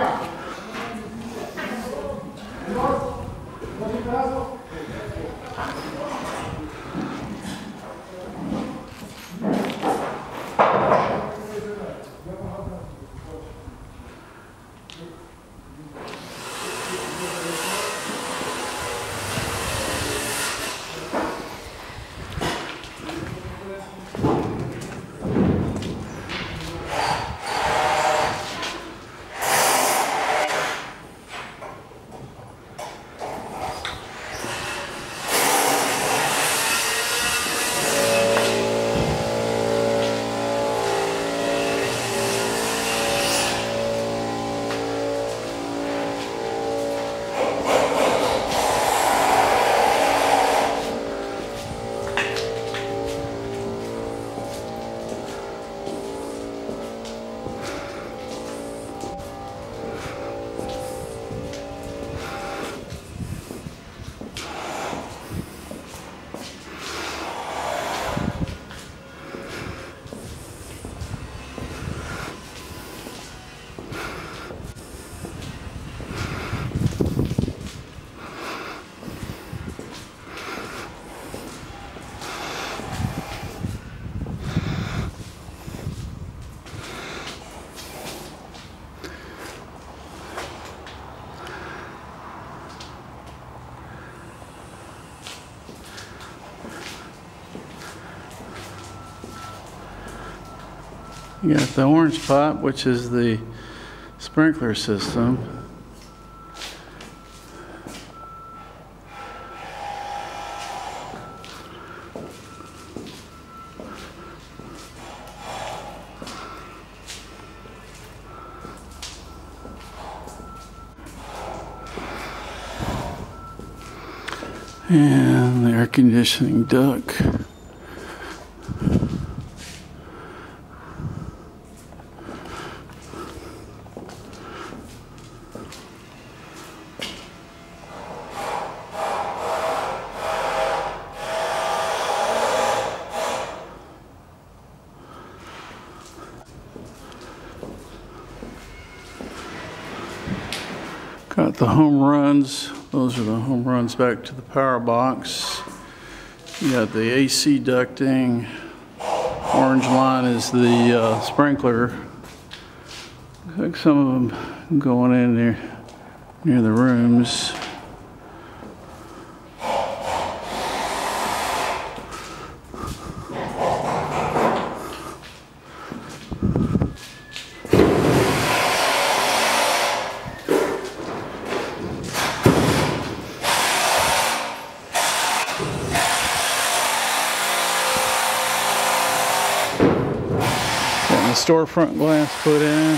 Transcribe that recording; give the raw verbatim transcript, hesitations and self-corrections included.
You got the orange pipe, which is the sprinkler system. And the air conditioning duct. Got the home runs. Those are the home runs back to the power box. You got the A C ducting. Orange line is the uh, sprinkler. Looks like some of them going in there near the rooms. Storefront glass put in.